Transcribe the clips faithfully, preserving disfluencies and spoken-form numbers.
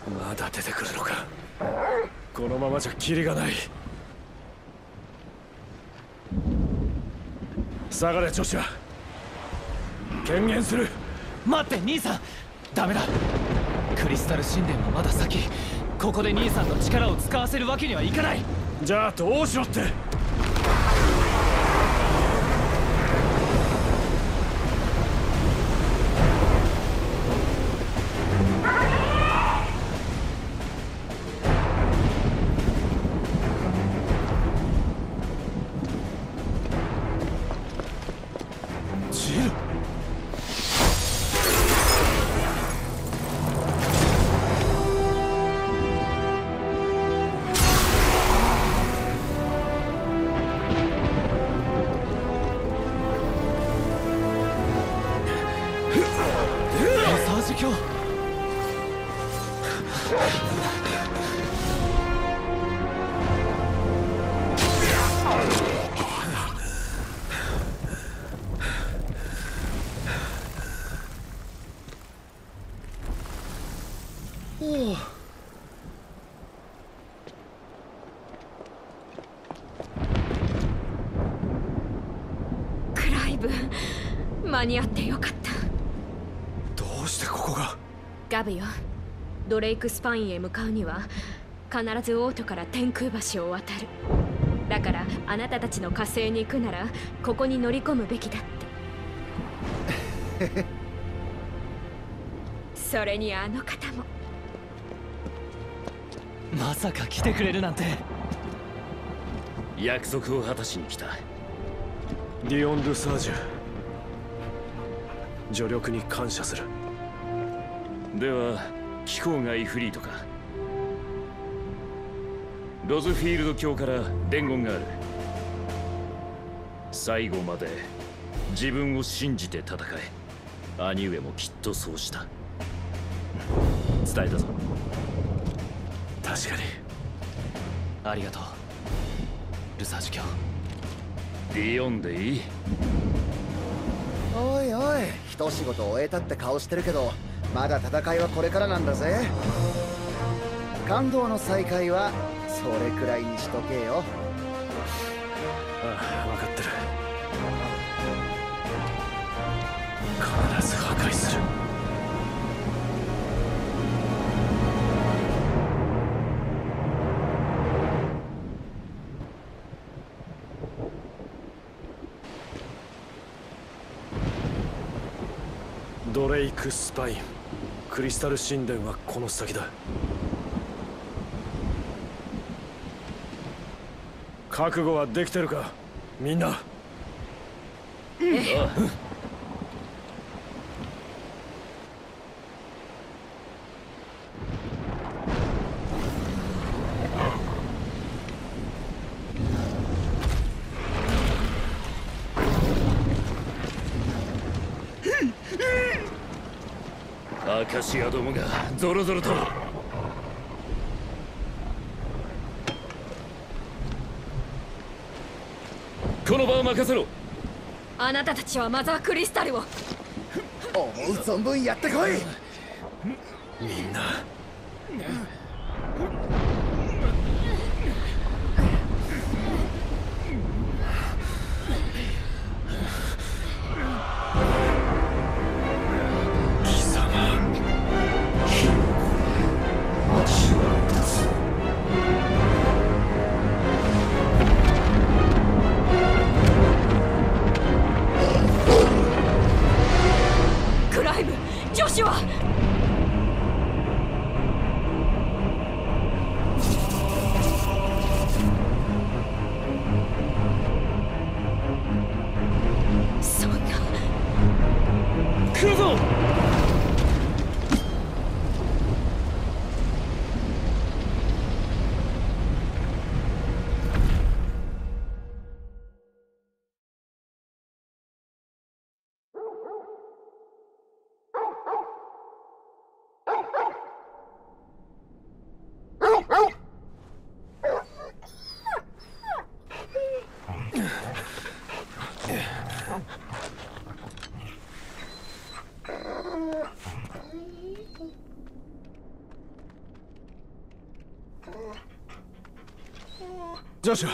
まだ出てくるのか。このままじゃキリがない。下がれジョシュア、権限する。 待って兄さん、ダメだ。クリスタル神殿はまだ先。ここで兄さんの力を使わせるわけにはいかない。 じゃあどうしろって。 間に合ってよかった。 どうしてここが。 ガブよ、ドレイクスパインへ向かうには必ずオートから天空橋を渡る。だからあなたたちの火星に行くならここに乗り込むべきだってそれにあの方も。 まさか来てくれるなんて。 約束を果たしに来た。 ディオン・ドゥ・サージュ、助力に感謝する。 では機構がイフリートか。ロズフィールド卿から伝言がある。最後まで自分を信じて戦え。兄上もきっとそうした。伝えたぞ。 確かに。 ありがとうルサージュ卿。 ディオンでいい。 おいおい、一仕事終えたって顔してるけど、まだ戦いはこれからなんだぜ。感動の再会はそれくらいにしとけよ。 ああ、分かってる。必ず破壊する。ドレイクスパイン、クリスタル神殿はこの先だ。覚悟はできてるかみんな。 ええ。 アカシアどもがゾロゾロと。この場を任せろ。 あなたたちはマザークリスタルを思う存分やってこい。 みんなクライブ、ジョシュア。 ジョシュア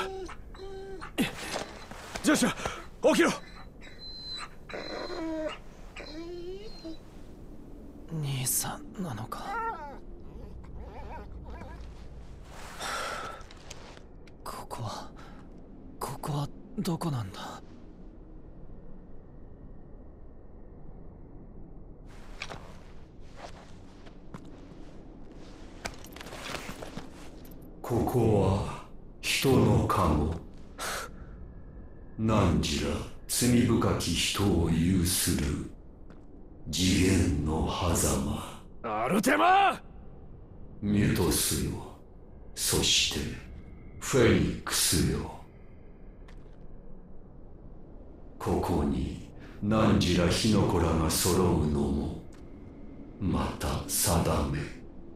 ジョシュア起きろ。 兄さんなのか。ここはここはどこなんだ。 ここは人の籠。汝ら罪深き人を有する次元の狭間。 アルテマ。 ミュトスよ、そしてフェニックスよ。ここに汝ら火の子らが揃うのもまた定め。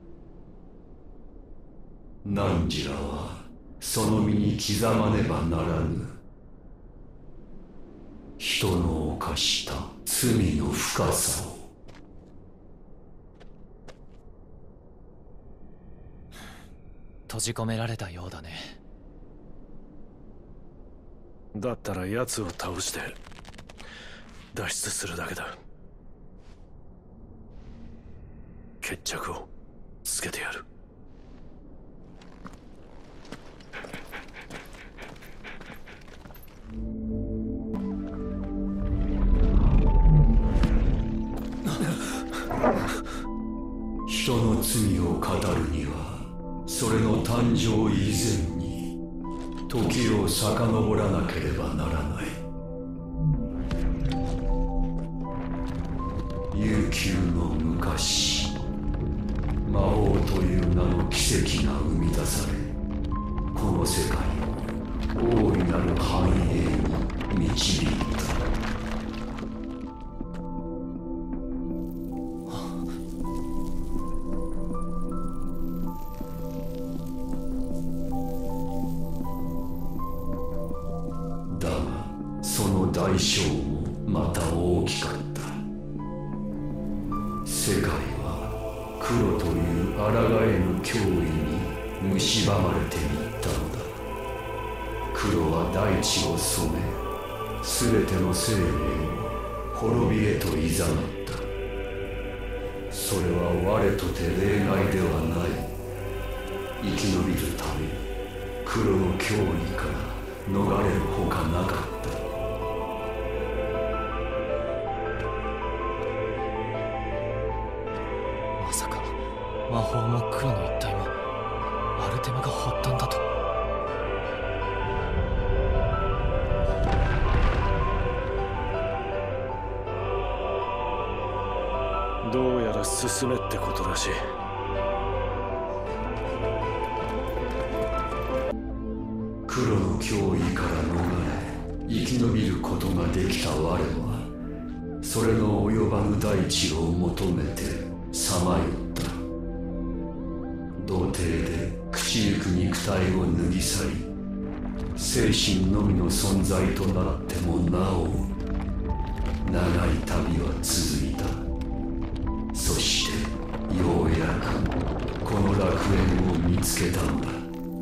汝らはその身に刻まねばならぬ。人の犯した罪の深さを。 閉じ込められたようだね。 だったら奴を倒して脱出するだけだ。決着をつけてやる。 人の罪を語るにはそれの誕生以前に時を遡らなければならない。悠久の昔、魔法という名の奇跡が生み出され、この世界を大いなる繁栄に導いた。大小もまた大きかった。世界は黒という抗えぬ脅威に蝕まれていったのだ。黒は大地を染め、すべての生命を滅びへと誘った。それは我とて例外ではない。生き延びるため黒の脅威から逃れるほかなかった。 まさか魔法も黒の一体もアルテマが発端だと。 どうやら進めってことらしい。 黒の脅威から逃れ生き延びることができた我はそれの及ばぬ大地を求めてさまよった。童貞で朽ちゆく肉体を脱ぎ去り精神のみの存在となってもなお長い旅は続いた。そしてようやくこの楽園を見つけたのだ。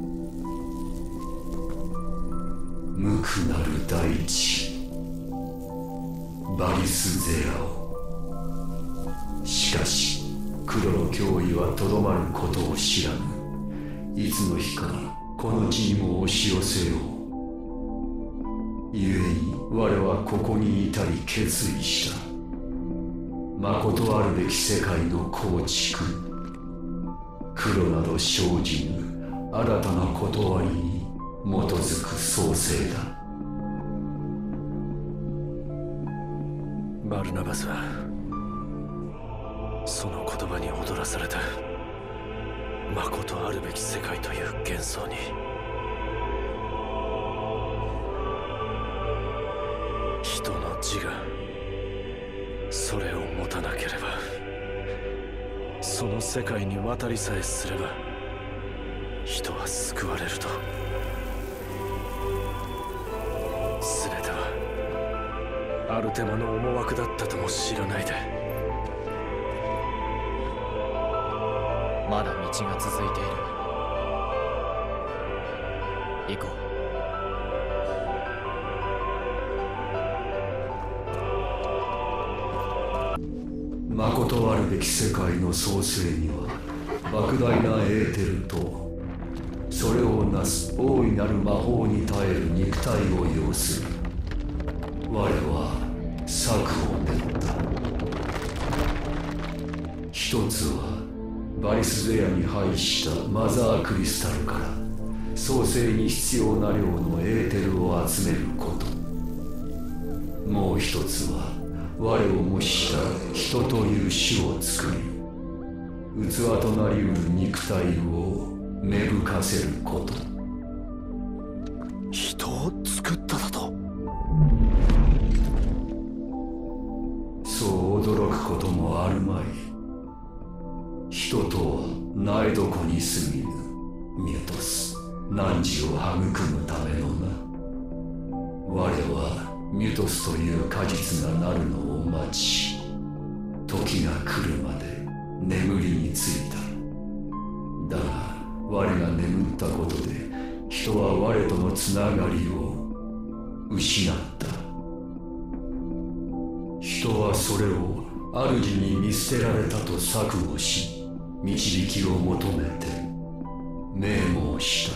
無垢なる大地バリスゼアオ。しかし黒の脅威はとどまることを知らぬ。いつの日かこの地にも押し寄せよう。故に我はここに至り決意した。誠あるべき世界の構築。黒など生じぬ新たな断りに基づく創生だ。 バルナバスはその言葉に踊らされた。誠あるべき世界という幻想に。人の自我、それを持たなければ、その世界に渡りさえすれば人は救われると。全てはアルテマの思惑だったとも知らないで。 まだ道が続いている。行こう。 断るべき世界の創生には莫大なエーテルとそれをなす大いなる魔法に耐える肉体を要する。我は策を練った。一つはバリスゼアに配したマザークリスタルから創生に必要な量のエーテルを集めること。もう一つは我を模した人という種を作り、器となりうる肉体を芽吹かせること。 人を作っただと？ そう驚くこともあるまい。人とは苗床に過ぎぬミュトス、汝を育むためのな。我はミュトスという果実がなるのを待ち、時が来るまで眠りについた。だが我が眠ったことで人は我とのつながりを失った。人はそれを主に見捨てられたと錯誤し、導きを求めて名望した。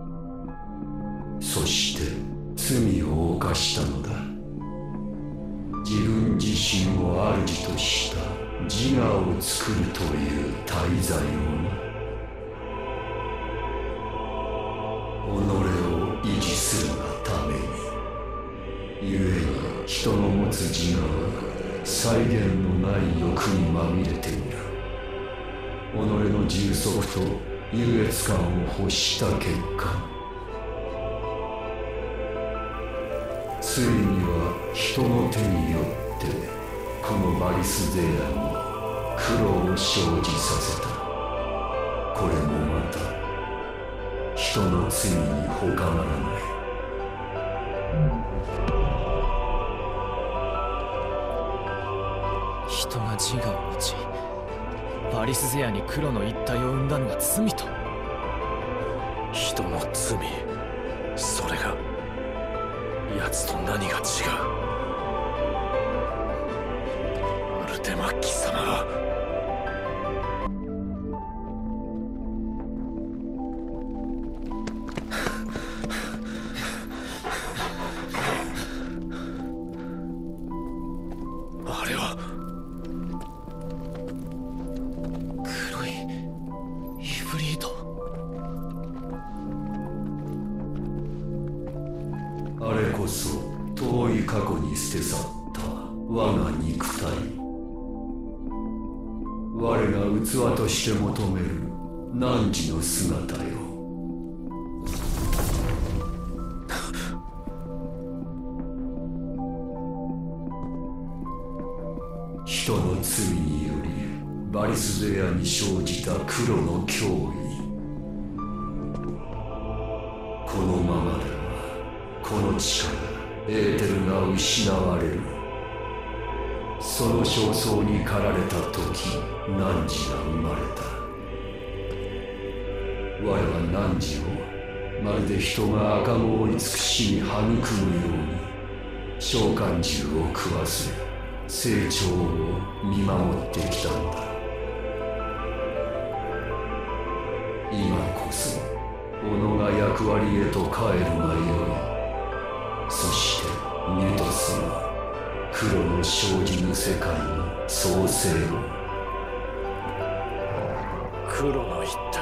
そして罪を犯したのだ。自分自身を主とした自我を作るという大罪をな。己を維持するがために。故に人の持つ自我は際限のない欲にまみれている。己の充足と優越感を欲した結果、ついには人の手によってこのバリスゼアに苦労を生じさせた。これもまた人の罪に他ならない。 人が自我を持ちバリスゼアに黒の一体を生んだのは罪と？ 人の罪、それが奴と何が違う？アルテマ貴様はあれは黒いイブリート。 あれこそ遠い過去に捨て去った我が肉体。我が器として求める汝の姿よ。人の罪によりバリスゼアに生じた黒の脅威。このままではこの力エーテルが失われる。その焦燥に駆られた時、汝が生まれた。我は汝をまるで人が赤子を慈しみ育むように召喚獣を食わせ成長を見守ってきたんだ。今こそ己が役割へと帰るがよい。そしてミュトスは黒の生じぬ世界の創生を。 黒の一体、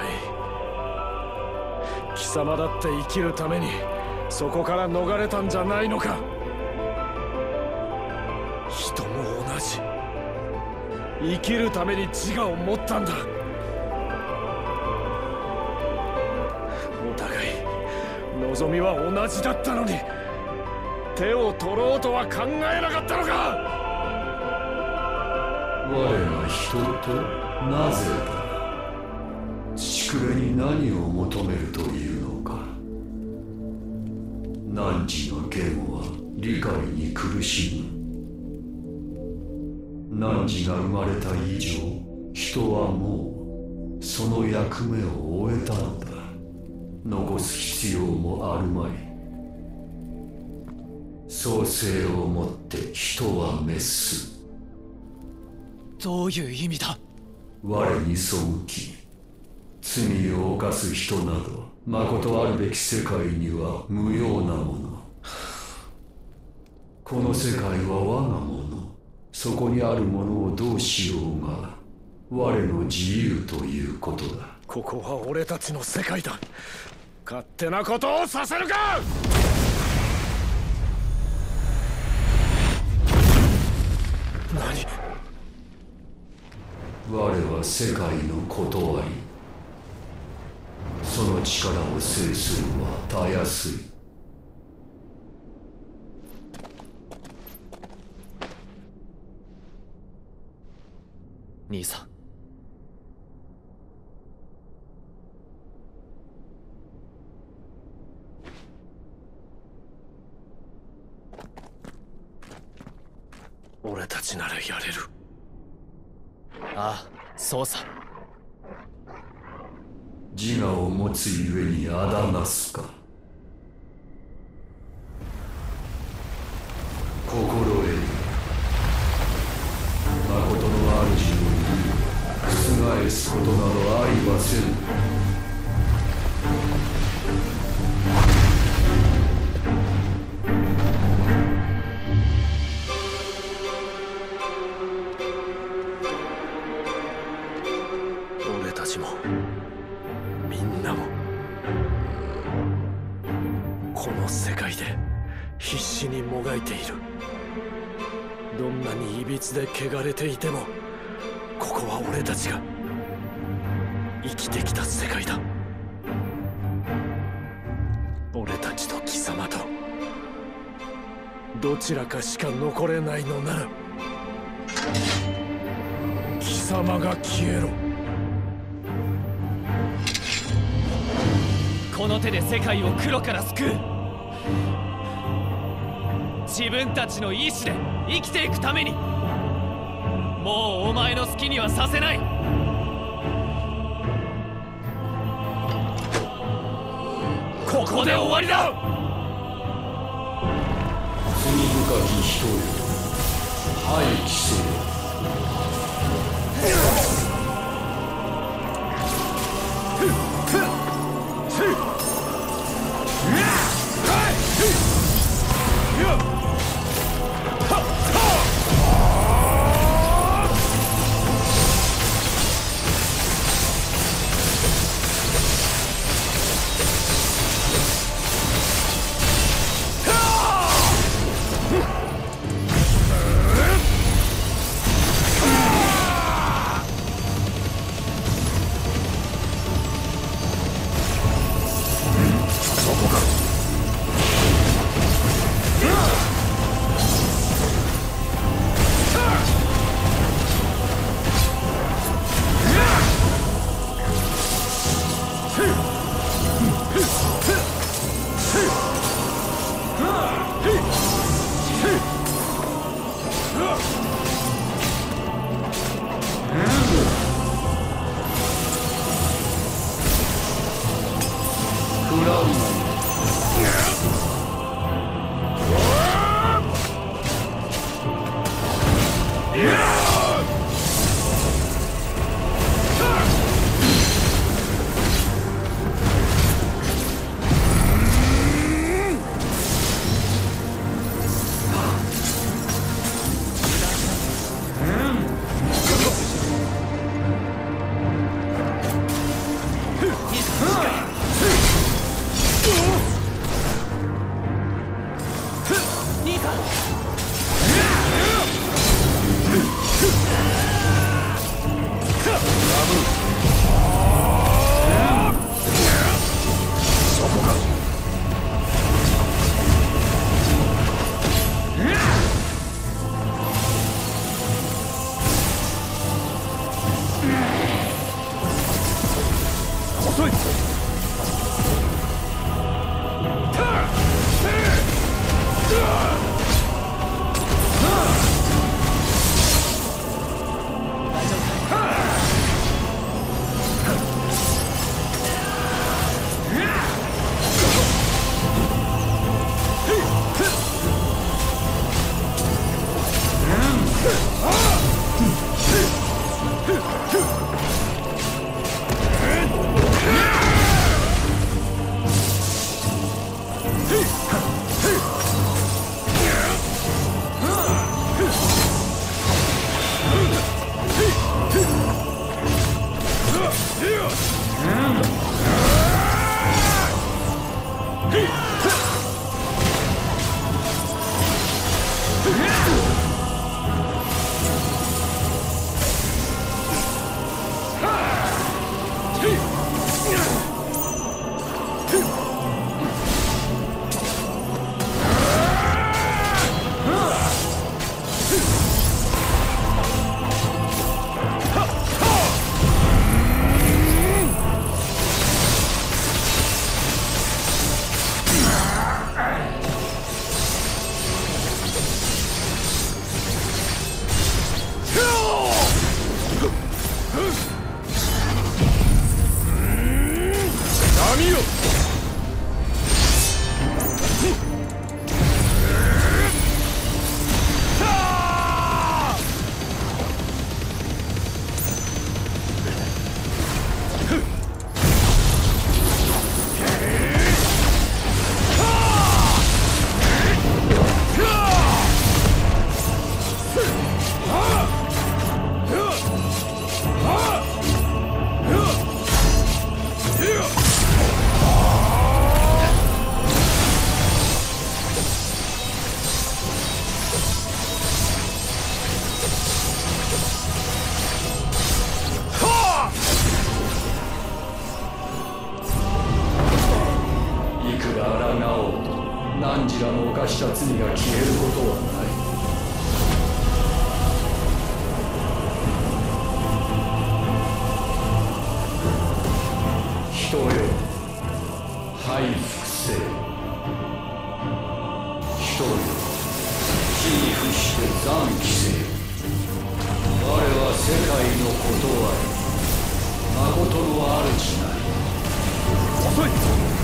貴様だって生きるためにそこから逃れたんじゃないのか？人も同じ、生きるために自我を持ったんだ。お互い望みは同じだったのに手を取ろうとは考えなかったのか？ 我が人となぜだ。父くれに何を求めるというのか。汝の言語は理解に苦しむ。汝が生まれた以上、人はもうその役目を終えたのだ。残す必要もあるまい。創生をもって人は滅す。 どういう意味だ。 我に背き罪を犯す人など誠あるべき世界には無用なもの。この世界は我がもの。そこにあるものをどうしようが我の自由ということだ。 ここは俺たちの世界だ。勝手なことをさせるか。何。 我は世界の断り。その力を制するはたやすい。 兄さん、 俺たちならやれる。 ああ、そうさ。 自我を持つゆえにあだなすか。心得る。誠の主の意を覆すことなどありません。 俺たちもみんなもこの世界で必死にもがいている。どんなに歪で汚れていてもここは俺たちが生きてきた世界だ。俺たちと貴様とどちらかしか残れないのなら貴様が消えろ。 この手で世界を黒から救う。自分たちの意志で生きていくために。もうお前の好きにはさせない。ここで終わりだ。 罪深き人よ、廃棄せよ。 うん汝らの犯した罪が消えることはない。人よ、拝伏せよ。人よ、死に伏して残機せよ。我は世界のことあり、誠の主なり。遅い。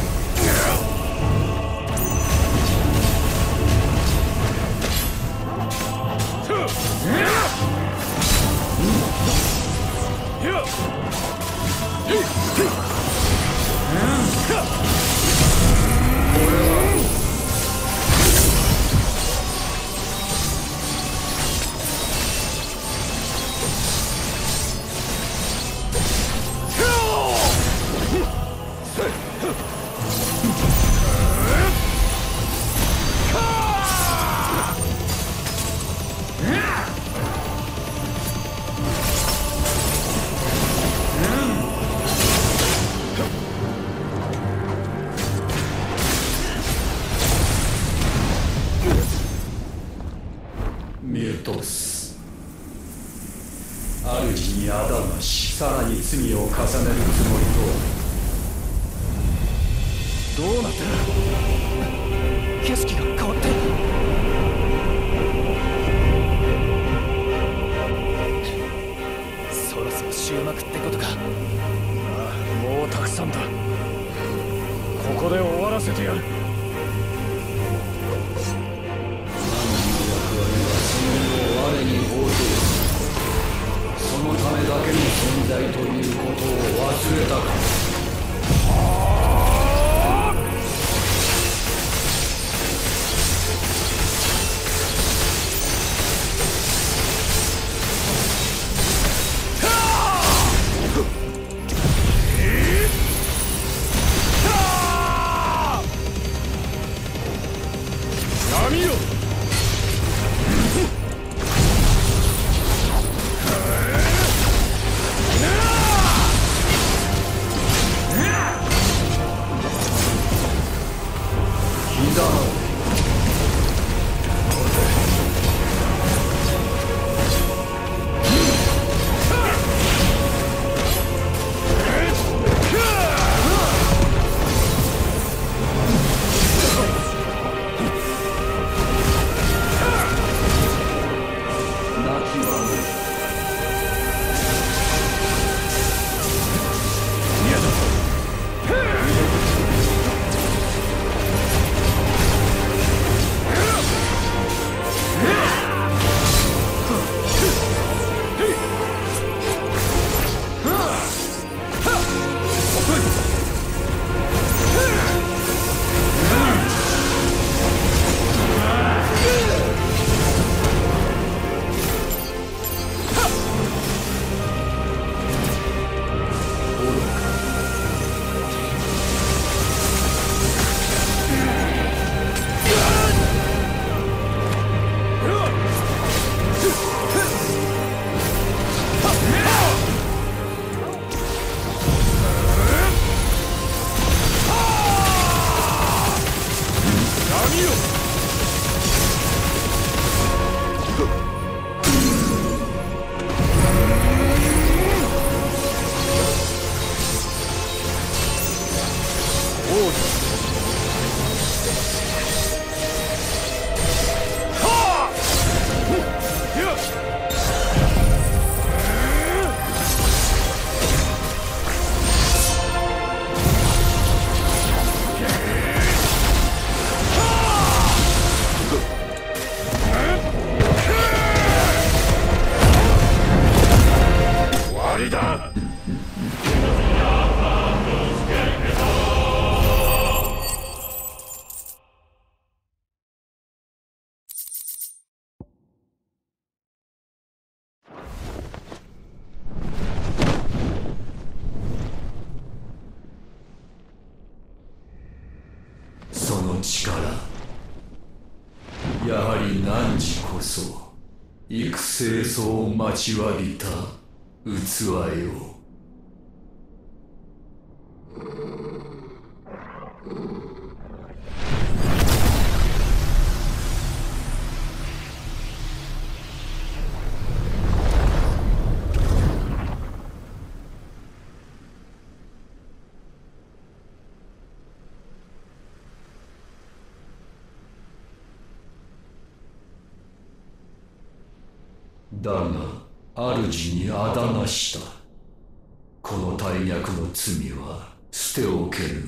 ミュトス、主にあだがし、さらに罪を重ねるつもりとは。 どうなってる？景色が変わってる。そろそろ終幕ってことか。ああ、もうたくさんだ。ここで終わらせてやる。 我に奉仕す。そのためだけの存在ということを忘れたか。 そ幾清掃を待ちわびた器よ。だが主にあだなした。この大逆の罪は捨ておけぬ。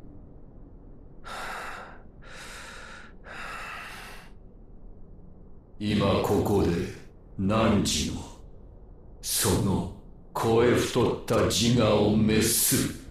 今ここで汝のその肥え太った自我を滅する。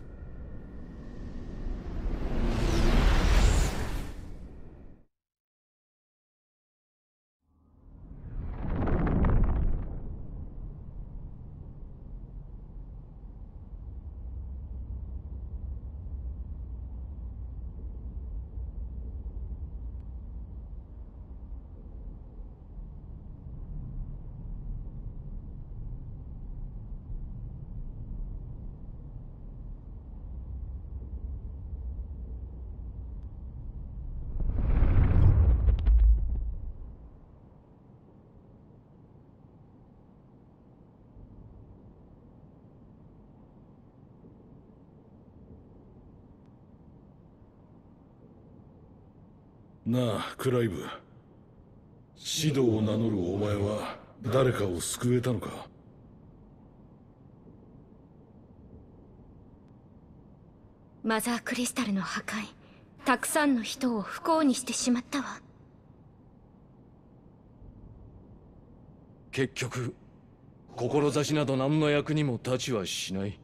なあクライブ、シドを名乗るお前は誰かを救えたのか？ マザークリスタルの破壊、たくさんの人を不幸にしてしまったわ。 結局志など何の役にも立ちはしない。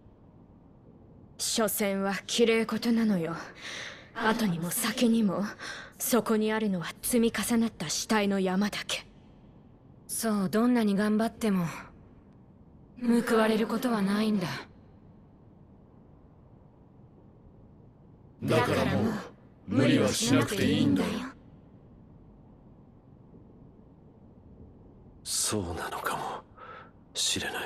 所詮は綺麗事なのよ。後にも先にもそこにあるのは積み重なった死体の山だけ。 そう、どんなに頑張っても報われることはないんだ。 だからもう無理はしなくていいんだよ。 そうなのかもしれない。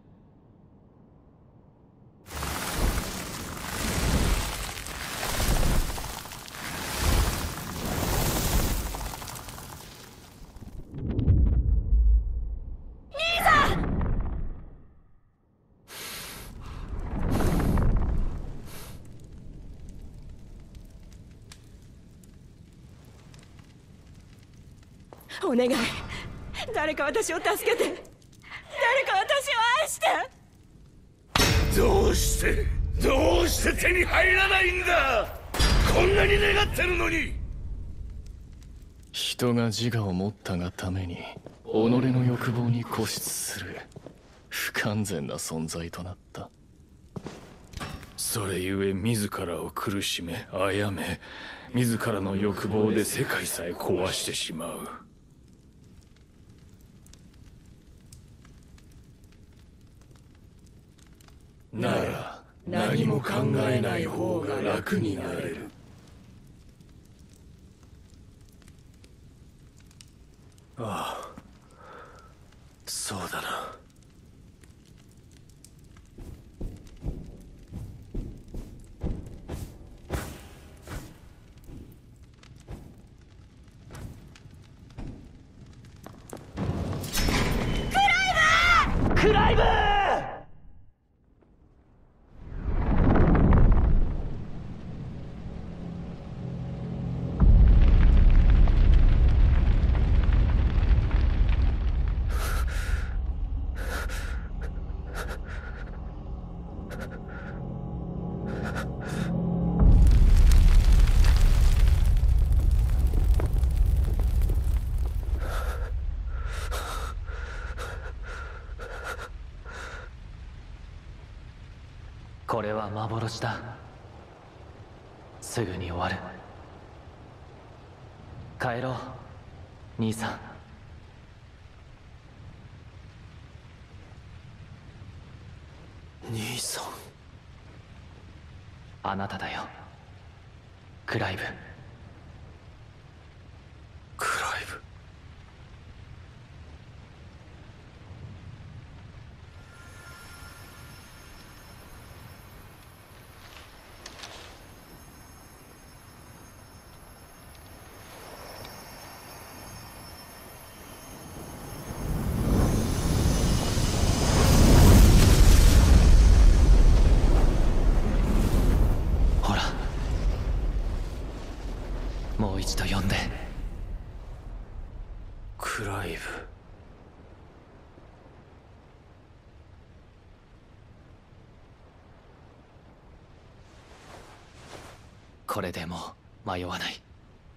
お願い、誰か私を助けて、誰か私を愛して。 どうしてどうして手に入らないんだ。こんなに願ってるのに。 人が自我を持ったがために己の欲望に固執する不完全な存在となった。 それゆえ自らを苦しめ殺め、自らの欲望で世界さえ壊してしまう。なら何も考えない方が楽になれる。ああ、そうだな。クライブ！ これは幻だ。すぐに終わる。帰ろう兄さん。 兄さん。 あなただよクライブ。 クライブ。 もう一度呼んで。 クライブ。 これでもう迷わない。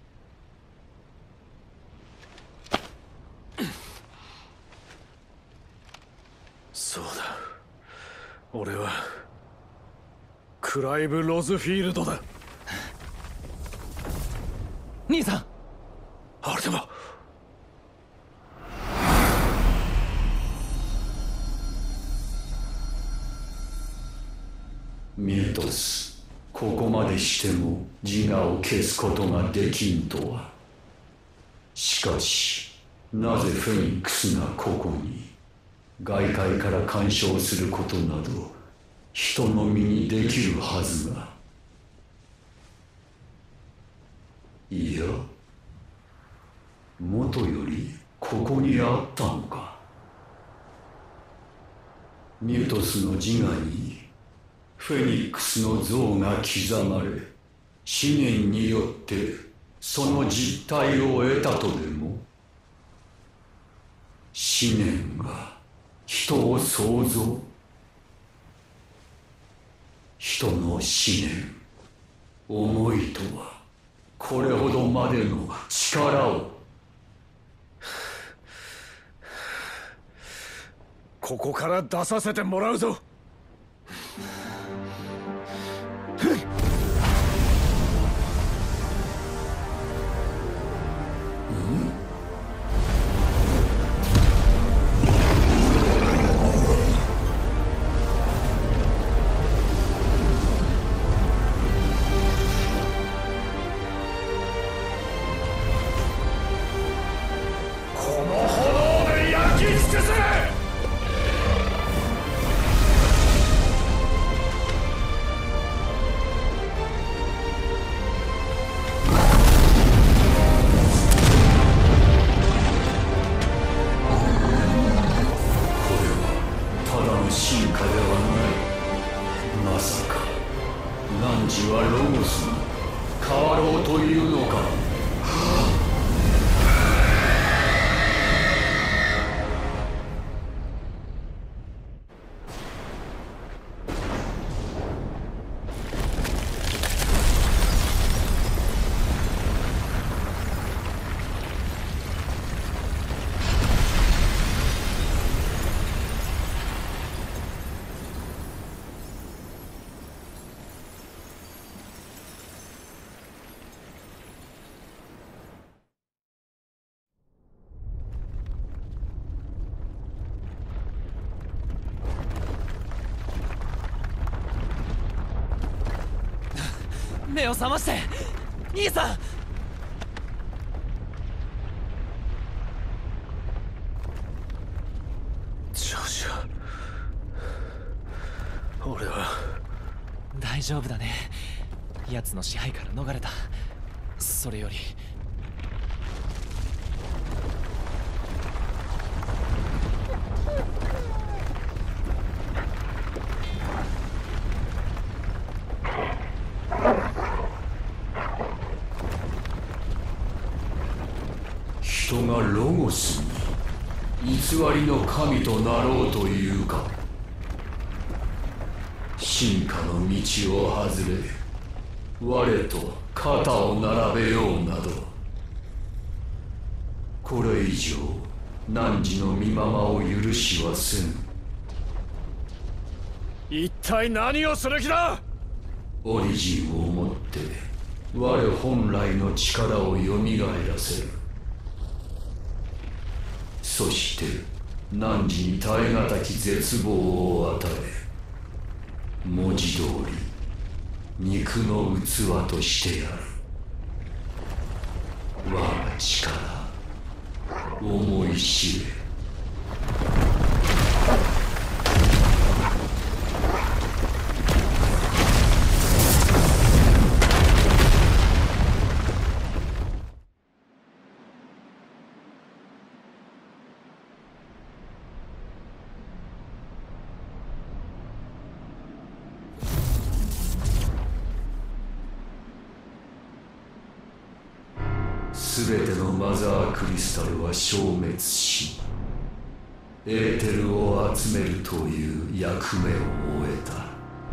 そうだ、俺はクライブ・ロズフィールドだ。 兄さん、 アルテマ。 ミュートス、ここまでしても自我を消すことができんとは。しかしなぜフェニックスがここに。外界から干渉することなど人の身にできるはずが。いや、もとよりここにあったのか。ミュートスの自我にフェニックスの像が刻まれ、思念によってその実体を得たとでも。思念が人を創造。人の思念、思いとはこれほどまでの力を。 ここから出させてもらうぞ。 目を覚まして、兄さん。 ジョシュ、俺は大丈夫だね。奴の支配から逃れた。それより人がロゴスに偽りの神となろうというか。進化の道を外れ我と肩を並べようなど、これ以上汝の身ままを許しはせぬ。 一体何をする気だ。 オリジンをもって我本来の力をよみがえらせる。そして汝に耐え難き絶望を与え、文字通り肉の器としてやる。我が力、思い知れ。 全てのマザークリスタルは消滅し、エーテルを集めるという役目を終えた。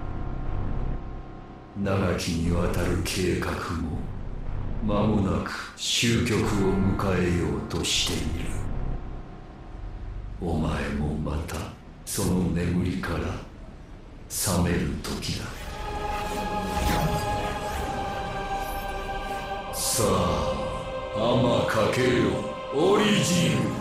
長きにわたる計画も間もなく終局を迎えようとしている。お前もまたその眠りから覚める時だ。さあ、天かけよオリジン。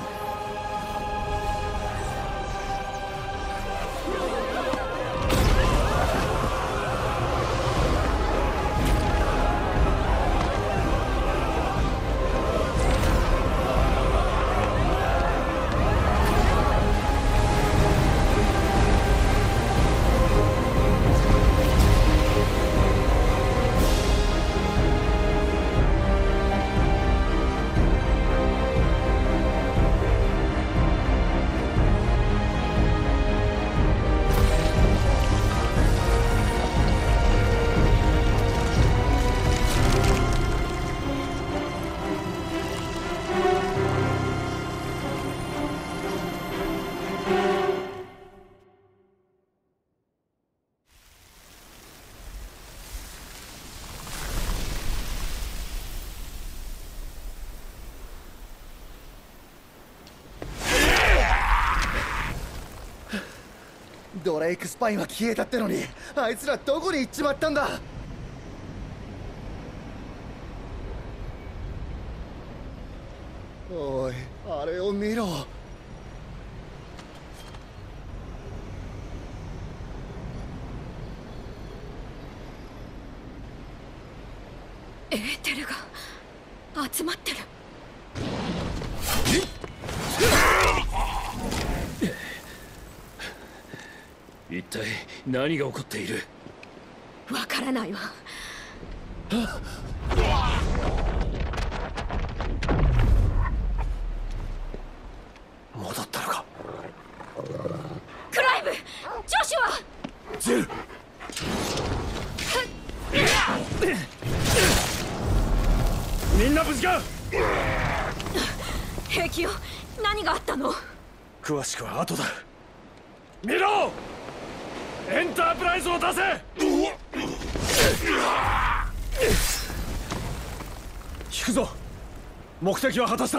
ドレイクスパインは消えたってのに、あいつらどこに行っちまったんだ。おい、あれを見ろ。 エーテルが集まってる。 一体何が起こっている？ わからないわ。 戻ったのか。 クライブ、ジョシュア。 ジル。みんな無事か？ 平気よ。何があったの？ 詳しくは後だ。見ろ！エンタープライズを出せ！引くぞ。目的は果たした。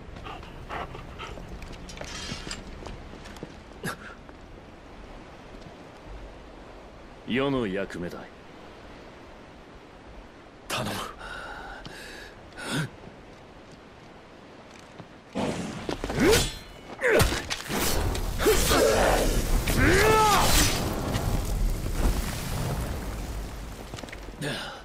世の役目だ。 頼む。 Yeah.